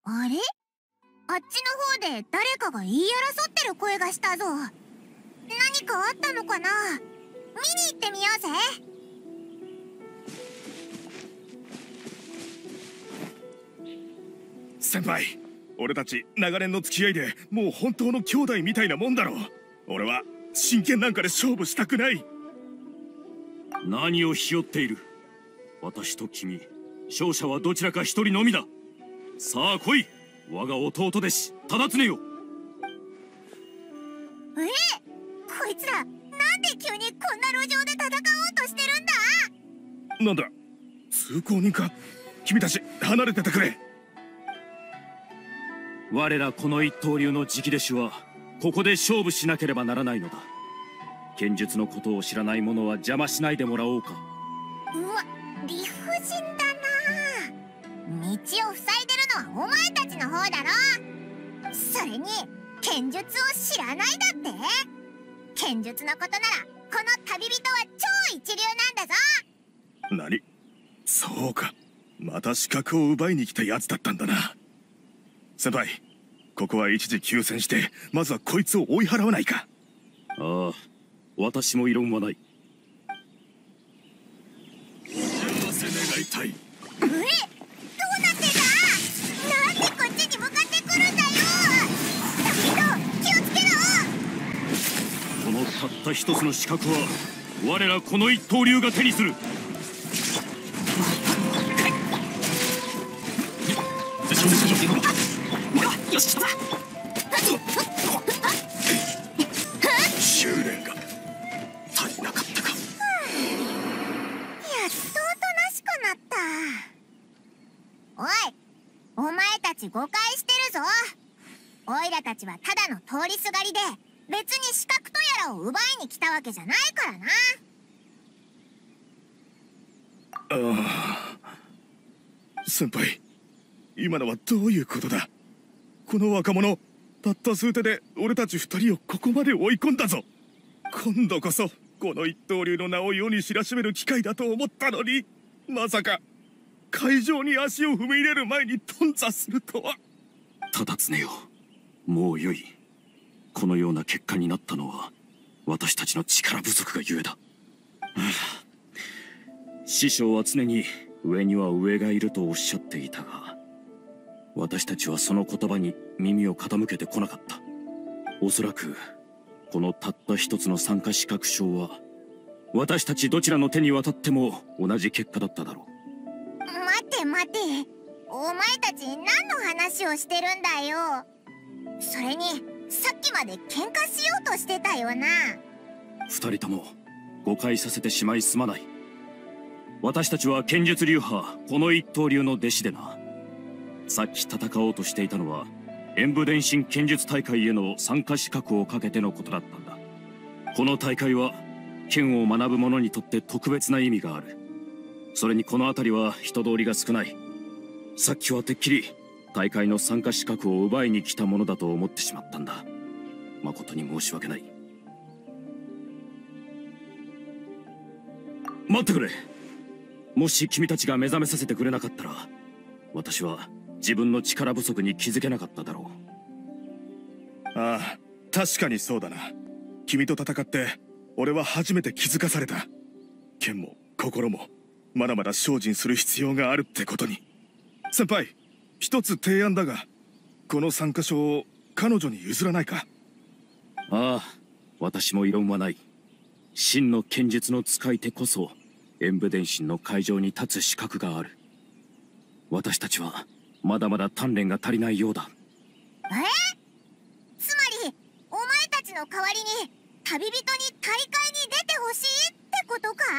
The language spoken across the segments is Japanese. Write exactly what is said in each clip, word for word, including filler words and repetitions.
あれ、あっちの方で誰かが言い争ってる声がしたぞ。何かあったのかな。見に行ってみようぜ。 先輩、俺たち長年の付き合いでもう本当の兄弟みたいなもんだろう。俺は真剣なんかで勝負したくない。 何をひよっている。私と君、勝者はどちらか一人のみだ。さあ来い、我が弟弟子忠常よ。 え、こいつらなんで急にこんな路上で戦おうとしてるんだ。 なんだ、通行人か。君たち離れててくれ。 我らこの一刀流の直弟子はここで勝負しなければならないのだ。剣術のことを知らない者は邪魔しないでもらおうか。 うわ、理不尽だな。道を塞いでるのはお前たちの方だろ。それに剣術を知らないだって。剣術のことならこの旅人は超一流なんだぞ。 何、そうか、また資格を奪いに来たやつだったんだな。先輩、ここは一時休戦してまずはこいつを追い払わないか。 ああ、私も異論はない。 幸せ願いたい。 え、どうなってんだ。なんでこっちに向かってくるんだよ。旅人、気をつけろ。 このたった一つの資格は我らこの一刀流が手にする。 よし、来た。 修練が足りなかったか。 やっとおとなしくなった。おい、お前たち誤解してるぞ。おいらたちはただの通りすがりで別に資格とやらを奪いに来たわけじゃないからな。 ああ、先輩、今のはどういうことだ。この若者たった数手で俺たち二人をここまで追い込んだぞ。今度こそこの一刀流の名を世に知らしめる機会だと思ったのに、まさか会場に足を踏み入れる前に頓挫するとは。 忠常よ、もうよい。このような結果になったのは私たちの力不足がゆえだ。師匠は常に上には上がいるとおっしゃっていたが、私たちはその言葉に耳を傾けてこなかった。おそらくこのたった一つの参加資格証は私たちどちらの手に渡っても同じ結果だっただろう。 待て待て、お前たち何の話をしてるんだよ。それにさっきまで喧嘩しようとしてたよな。 二人とも誤解させてしまいすまない。私たちは剣術流派この一刀流の弟子でな。さっき戦おうとしていたのは演武伝心剣術大会への参加資格をかけてのことだったんだ。この大会は剣を学ぶ者にとって特別な意味がある。それにこの辺りは人通りが少ない。さっきはてっきり大会の参加資格を奪いに来たものだと思ってしまったんだ。誠に申し訳ない。待ってくれ。もし君たちが目覚めさせてくれなかったら私は自分の力不足に気づけなかっただろう。ああ、確かにそうだな。君と戦って俺は初めて気づかされた。剣も心もまだまだ精進する必要があるってことに。先輩、一つ提案だが、この参加証を彼女に譲らないか。 ああ、私も異論はない。真の剣術の使い手こそ演武伝心の会場に立つ資格がある。私たちはまだまだ鍛錬が足りないようだ。 え？つまりお前たちの代わりに旅人に大会に出てほしいってことか？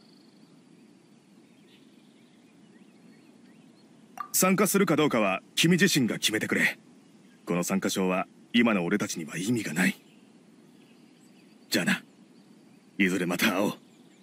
参加するかどうかは君自身が決めてくれ。この参加証は今の俺たちには意味がない。じゃあな、いずれまた会おう。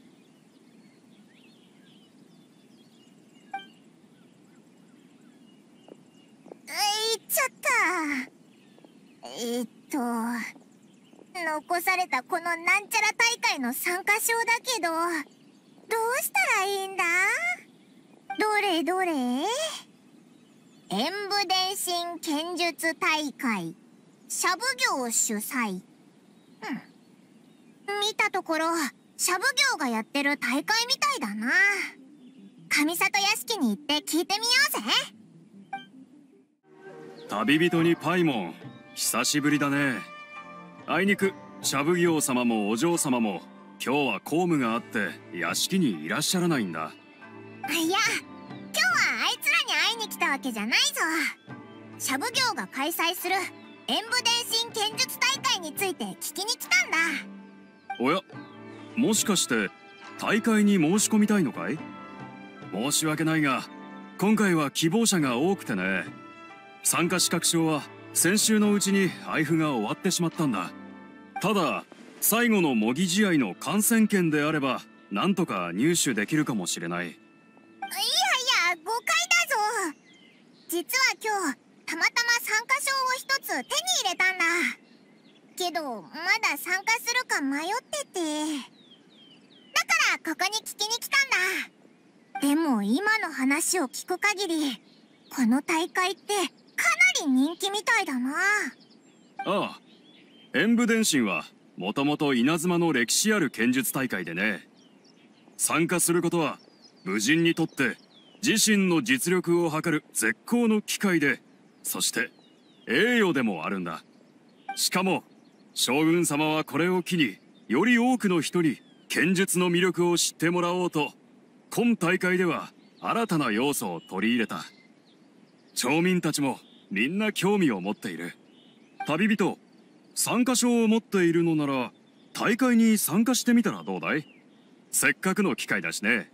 えっと残されたこのなんちゃら大会の参加証だけど、どうしたらいいんだ？どれどれ？ 演武伝心剣術大会シャブ業主催。うん、見たところシャブ業がやってる大会みたいだな。上里屋敷に行って聞いてみようぜ。 旅人にパイモン、久しぶりだね。あいにくシャブ業様もお嬢様も今日は公務があって屋敷にいらっしゃらないんだ。 いや、今日はあいつらに会いに来たわけじゃないぞ。シャブ業が開催する演武伝心剣術大会について聞きに来たんだ。 おや、もしかして大会に申し込みたいのかい？申し訳ないが今回は希望者が多くてね。参加資格証は先週のうちに配布が終わってしまったんだ。ただ最後の模擬試合の観戦券であればなんとか入手できるかもしれない。いやいや、誤解だぞ。実は今日たまたま参加証を一つ手に入れたんだけど、まだ参加するか迷ってて、だからここに聞きに来たんだ。でも今の話を聞く限りこの大会ってかなり人気みたいだな。 ああ、演武伝心はもともと稲妻の歴史ある剣術大会でね。参加することは武人にとって自身の実力を測る絶好の機会で、そして栄誉でもあるんだ。しかも将軍様はこれを機により多くの人に剣術の魅力を知ってもらおうと今大会では新たな要素を取り入れた。町民たちもみんな興味を持っている。旅人、参加証を持っているのなら大会に参加してみたらどうだい？せっかくの機会だしね。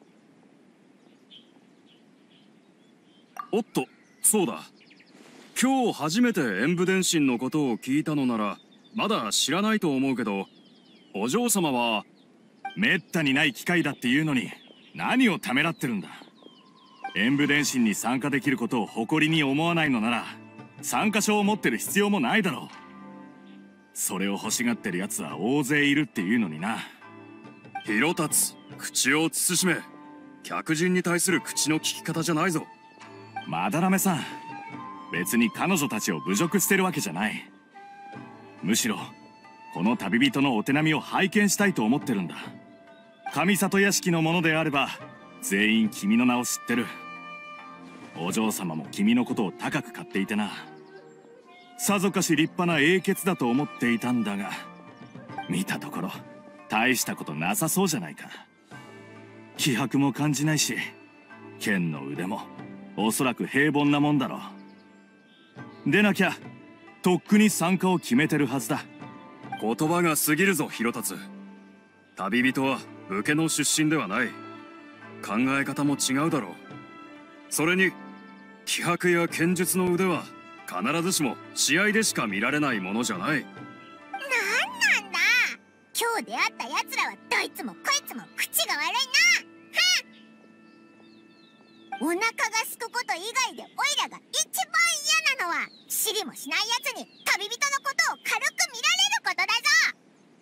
おっと、そうだ。今日初めて演武伝心のことを聞いたのならまだ知らないと思うけど、お嬢様はめったにない機会だっていうのに何をためらってるんだ。演武伝心に参加できることを誇りに思わないのなら参加証を持ってる必要もないだろう。それを欲しがってる奴は大勢いるっていうのにな。 広達、口を慎め。客人に対する口の利き方じゃないぞ。 まだらめさん、別に彼女たちを侮辱してるわけじゃない。むしろこの旅人のお手並みを拝見したいと思ってるんだ。上里屋敷のものであれば全員君の名を知ってる。お嬢様も君のことを高く買っていてな。さぞかし立派な英傑だと思っていたんだが、見たところ大したことなさそうじゃないか。気迫も感じないし剣の腕もおそらく平凡なもんだろう。でなきゃとっくに参加を決めてるはずだ。 言葉が過ぎるぞ広達。旅人は武家の出身ではない。考え方も違うだろう。それに気迫や剣術の腕は必ずしも試合でしか見られないものじゃない。なんなんだ、 今日出会った奴らはどいつもこいつも口が悪いな。お腹がすくこと以外でオイラが一番嫌なのは知りもしない奴に旅人のことを軽く見られることだぞ。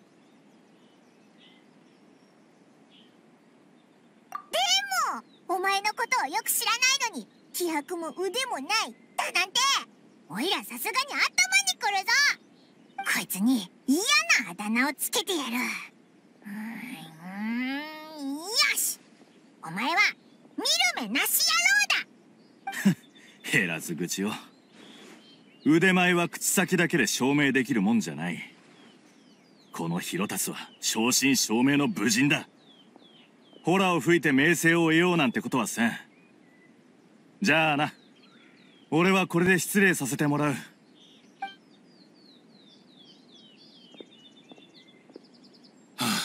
でもお前のことをよく知らないのに気迫も腕もないだなんて、オイラさすがに頭にくるぞ。こいつに嫌なあだ名をつけてやる。うーん、よし、お前は見る目なし野郎だ。 減らず口を。腕前は口先だけで証明できるもんじゃない。この広達は正真正銘の武人だ。ホラを吹いて名声を得ようなんてことはせん。じゃあな、俺はこれで失礼させてもらう。 はあ、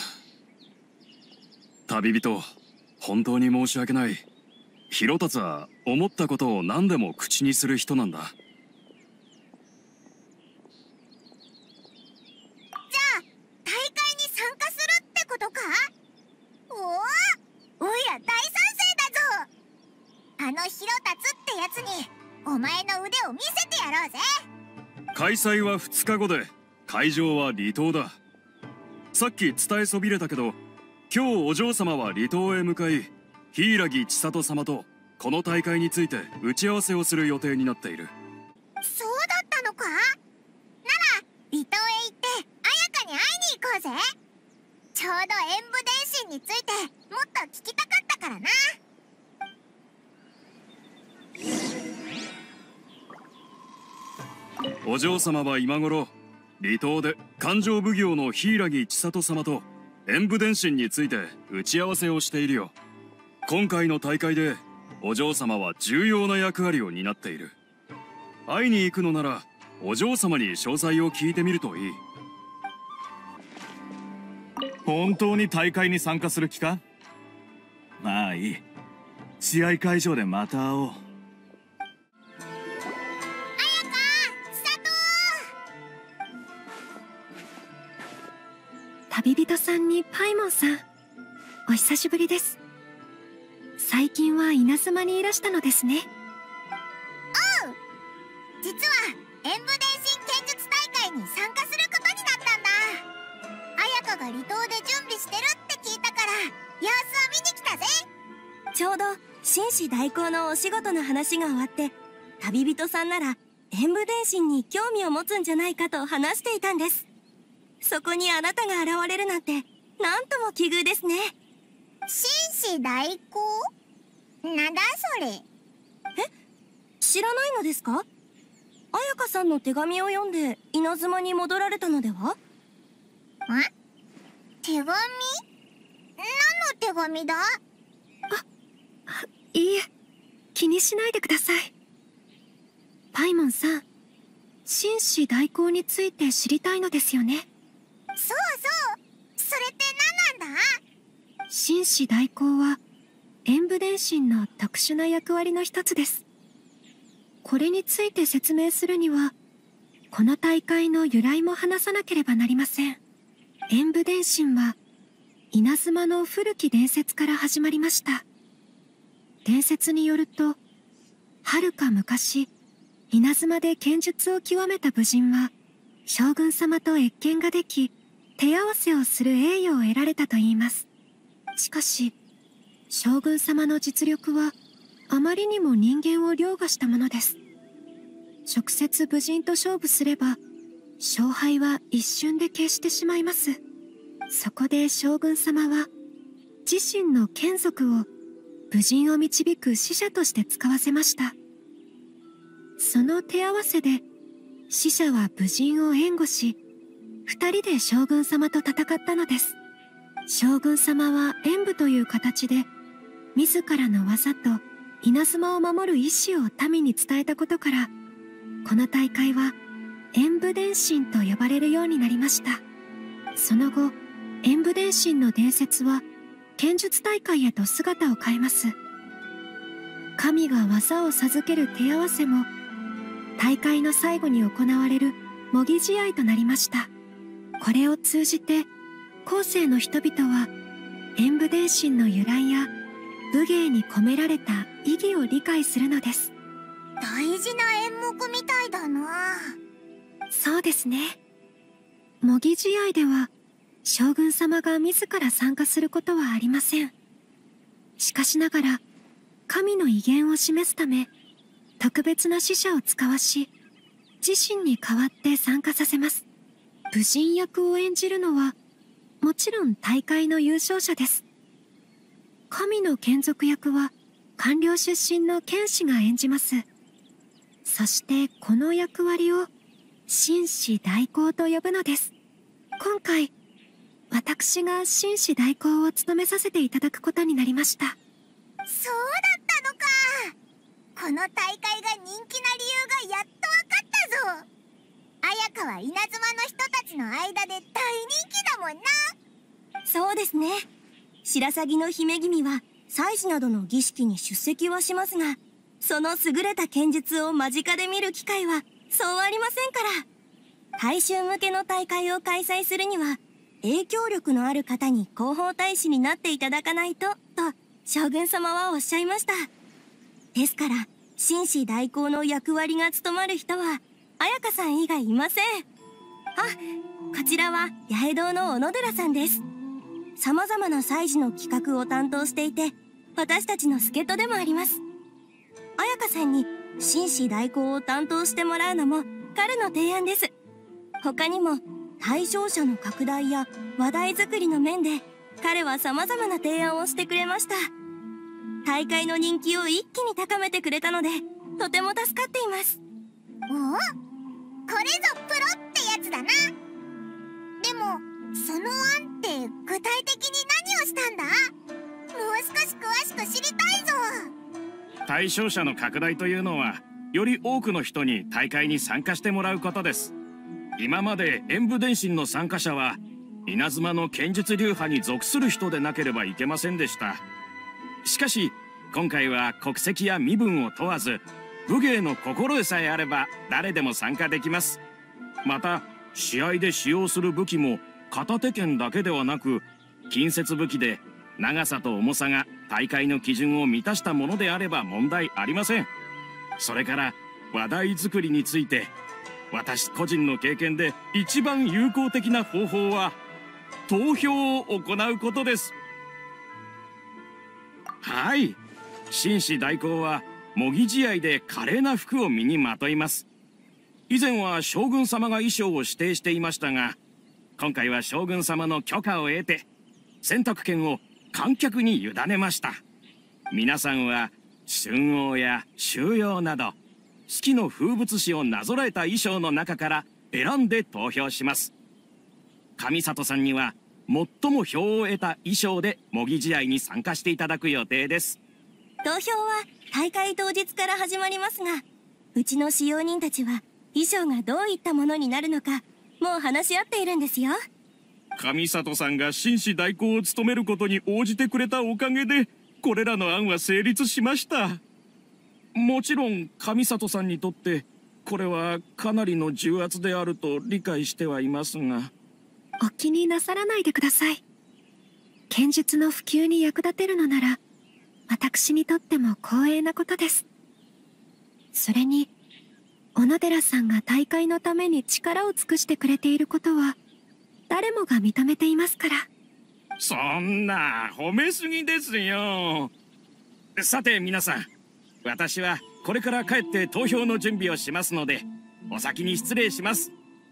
旅人、本当に申し訳ない。広達は思ったことを何でも口にする人なんだ。 じゃあ大会に参加するってことか？おお、おいら大賛成だぞ。あの広達ってやつにお前の腕を見せてやろうぜ。 開催はふつかごで会場は離島だ。さっき伝えそびれたけど、今日お嬢様は離島へ向かい柊千里様とこの大会について打ち合わせをする予定になっている。 そうだったのか。なら離島へ行って彩香に会いに行こうぜ。ちょうど演武伝心についてもっと聞きたかったからな。 お嬢様は今頃離島で勘定奉行の柊千里様と演武伝心について打ち合わせをしているよ。今回の大会でお嬢様は重要な役割を担っている。会いに行くのならお嬢様に詳細を聞いてみるといい。 本当に大会に参加する気か？まあいい。試合会場でまた会おう。 旅人さんにパイモンさん、お久しぶりです。最近は稲妻にいらしたのですね。 おう、実は演武伝心剣術大会に参加することになったんだ。彩香が離島で準備してるって聞いたから様子を見に来たぜ。 ちょうど紳士代行のお仕事の話が終わって、旅人さんなら演武伝心に興味を持つんじゃないかと話していたんです。そこにあなたが現れるなんて、なんとも奇遇ですね。 紳士代行？なんだそれ。え？ 知らないのですか？彩香さんの手紙を読んで稲妻に戻られたのでは？ え？手紙？何の手紙だ？ あ、いいえ、気にしないでください。パイモンさん、紳士代行について知りたいのですよね。 そうそう、それって何なんだ？ 紳士代行は演武伝心の特殊な役割の一つです。これについて説明するには、この大会の由来も話さなければなりません。演武伝心は稲妻の古き伝説から始まりました。伝説によると、遥か昔稲妻で剣術を極めた武人は将軍様と謁見ができ、手合わせをする栄誉を得られたといいます。しかし将軍様の実力はあまりにも人間を凌駕したものです。直接武人と勝負すれば勝敗は一瞬で消してしまいます。そこで将軍様は自身の眷属を武人を導く使者として使わせました。その手合わせで使者は武人を援護し、二人で将軍様と戦ったのです。将軍様は演武という形で自らの技と稲妻を守る意志を民に伝えたことから、この大会は演武伝心と呼ばれるようになりました。その後、演武伝心の伝説は剣術大会へと姿を変えます。神が技を授ける手合わせも大会の最後に行われる模擬試合となりました。これを通じて後世の人々は演武伝心の由来や武芸に込められた意義を理解するのです。 大事な演目みたいだな。 そうですね。模擬試合では将軍様が自ら参加することはありません。しかしながら神の威厳を示すため特別な使者を使わし、自身に代わって参加させます。武人役を演じるのはもちろん大会の優勝者です。神の眷属役は官僚出身の剣士が演じます。そしてこの役割を紳士代行と呼ぶのです。今回私が紳士代行を務めさせていただくことになりました。 そうだったのか。この大会が人気な理由がやっと分かったぞ。彩香は稲妻の人たちの間で大人気だもんな。 そうですね。白鷺の姫君は祭祀などの儀式に出席はしますが、その優れた剣術を間近で見る機会はそうありませんから。大衆向けの大会を開催するには影響力のある方に広報大使になっていただかないとと将軍様はおっしゃいました。ですから紳士代行の役割が務まる人は彩香さん以外いません。あ、こちらは八重堂の小野寺さんです。様々な祭事の企画を担当していて、私たちの助っ人でもあります。 彩香さんに紳士代行を担当してもらうのも彼の提案です。他にも対象者の拡大や話題作りの面で彼は様々な提案をしてくれました。大会の人気を一気に高めてくれたのでとても助かっています。 おお、これぞプロってやつだな。でもその案って具体的に何をしたんだ？もう少し詳しく知りたいぞ。 対象者の拡大というのはより多くの人に大会に参加してもらうことです。今まで演武伝心の参加者は稲妻の剣術流派に属する人でなければいけませんでした。しかし今回は国籍や身分を問わず武芸の心得さえあれば誰でも参加できます。また試合で使用する武器も片手剣だけではなく近接武器で長さと重さが大会の基準を満たしたものであれば問題ありません。それから話題作りについて私個人の経験で一番有効的な方法は投票を行うことです。はい、紳士代行は模擬試合で華麗な服を身にまといます。以前は将軍様が衣装を指定していましたが今回は将軍様の許可を得て選択権を観客に委ねました。皆さんは春王や秋陽など四季の風物詩をなぞらえた衣装の中から選んで投票します。上里さんには最も票を得た衣装で模擬試合に参加していただく予定です。 投票は大会当日から始まりますが、うちの使用人たちは衣装がどういったものになるのかもう話し合っているんですよ。 上里さんが紳士代行を務めることに応じてくれたおかげでこれらの案は成立しました。もちろん上里さんにとってこれはかなりの重圧であると理解してはいますが、 お気になさらないでください。剣術の普及に役立てるのなら私にとっても光栄なことです。それに小野寺さんが大会のために力を尽くしてくれていることは誰もが認めていますから。 そんな褒めすぎですよ。さて皆さん、私はこれから帰って投票の準備をしますのでお先に失礼します。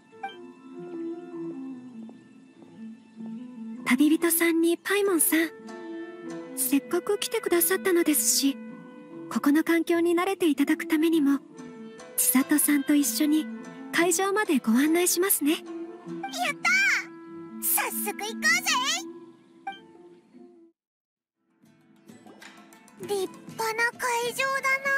旅人さんにパイモンさん、せっかく来てくださったのですし、ここの環境に慣れていただくためにも千里さんと一緒に会場までご案内しますね。 やったー、早速行こうぜ。立派な会場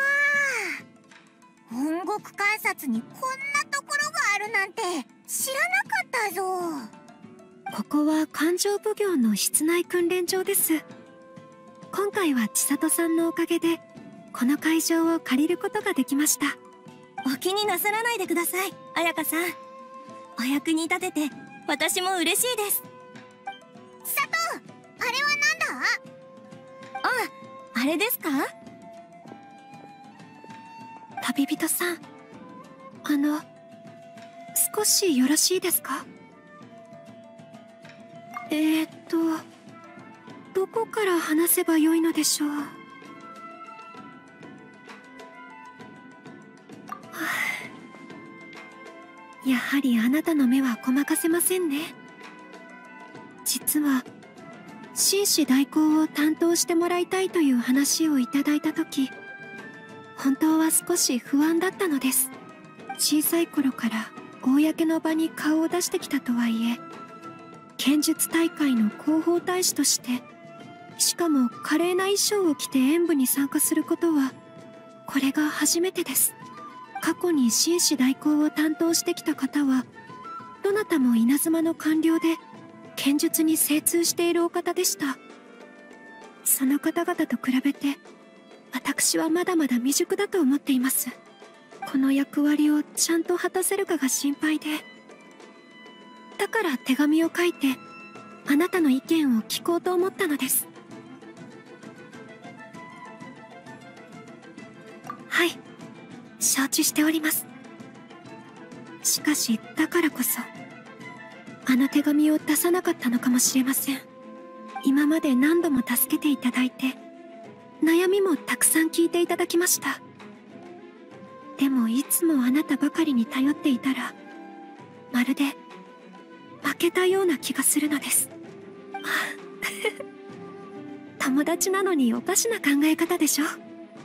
だな。本国観察にこんなところがあるなんて知らなかったぞ。 ここは勘定奉行の室内訓練場です。今回は千里さんのおかげでこの会場を借りることができました。 お気になさらないでください、彩香さん。お役に立てて私も嬉しいです。 佐藤、あれはなんだ？ あ、あれですか？ 旅人さん、あの少しよろしいですか？えーっとどこから話せばよいのでしょう。はあ、やはりあなたの目はごまかせませんね。実は紳士代行を担当してもらいたいという話をいただいた時、本当は少し不安だったのです。小さい頃から公の場に顔を出してきたとはいえ、剣術大会の広報大使として、しかも華麗な衣装を着て演武に参加することはこれが初めてです。過去に紳士代行を担当してきた方はどなたも稲妻の官僚で剣術に精通しているお方でした。その方々と比べて私はまだまだ未熟だと思っています。この役割をちゃんと果たせるかが心配で、だから手紙を書いてあなたの意見を聞こうと思ったのです。はい、承知しております。しかしだからこそあの手紙を出さなかったのかもしれません。今まで何度も助けていただいて悩みもたくさん聞いていただきました。 でもいつもあなたばかりに頼っていたら、まるで負けたような気がするのです。友達なのにおかしな考え方でしょ。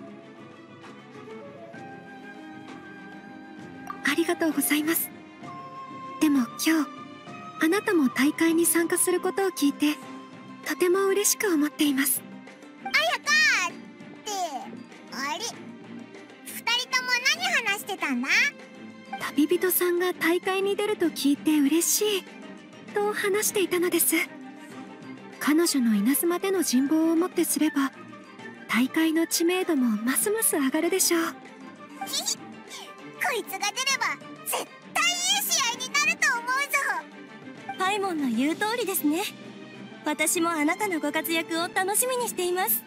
ありがとうございます。でも今日あなたも大会に参加することを聞いてとても嬉しく思っています。 あやかってあれ、二人とも何話してたんだ？ 旅人さんが大会に出ると聞いて嬉しいと話していたのです。彼女の稲妻での人望をもってすれば大会の知名度もますます上がるでしょう。 ひひ、こいつが出れば絶対いい試合になると思うぞ。 パイモンの言う通りですね。私もあなたのご活躍を楽しみにしています。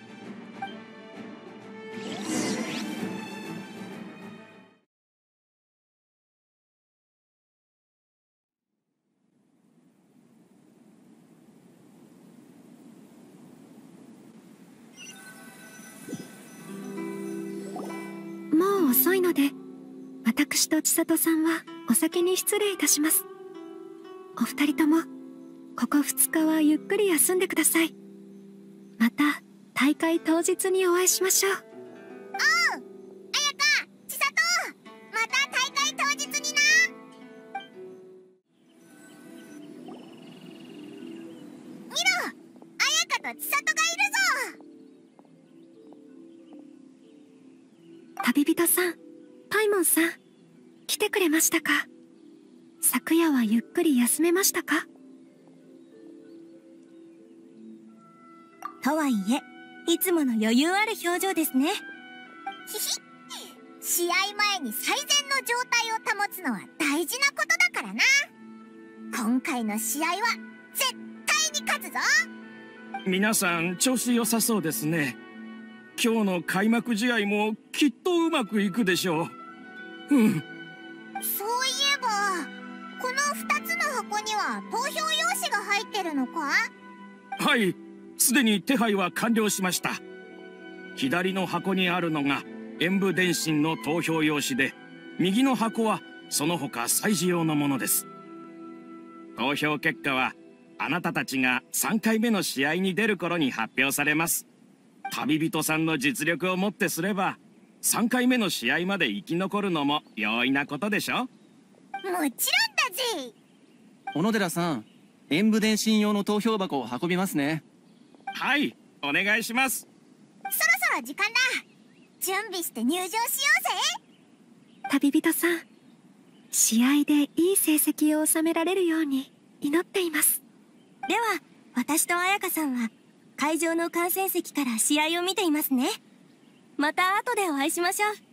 もう遅いので、私と千里さんはお先に失礼いたします。お二人ともここふつかはゆっくり休んでください。また大会当日にお会いしましょう。 おう、あやか、千里、また大会当日にな。見ろ、あやかと千里がいるぞ。 旅人さん、パイモンさん、来てくれましたか？昨夜はゆっくり休めましたか？ とはいえ、いつもの余裕ある表情ですね。 ひひ、試合前に最善の状態を保つのは大事なことだからな。今回の試合は絶対に勝つぞ。 皆さん調子良さそうですね。今日の開幕試合もきっとうまくいくでしょう。うん。 そういえばこのふたつの箱には投票用紙が入ってるのか？ はい、すでに手配は完了しました。左の箱にあるのが演武電信の投票用紙で、右の箱はその他祭事用のものです。投票結果はあなたたちがさんかいめの試合に出る頃に発表されます。旅人さんの実力をもってすればさんかいめの試合まで生き残るのも容易なことでしょ。 もちろんだぜ。 小野寺さん、演武電信用の投票箱を運びますね。 はい、お願いします。 そろそろ時間だ。準備して入場しようぜ。 旅人さん、試合でいい成績を収められるように祈っています。 では、私と彩香さんは会場の観戦席から試合を見ていますね。また後でお会いしましょう。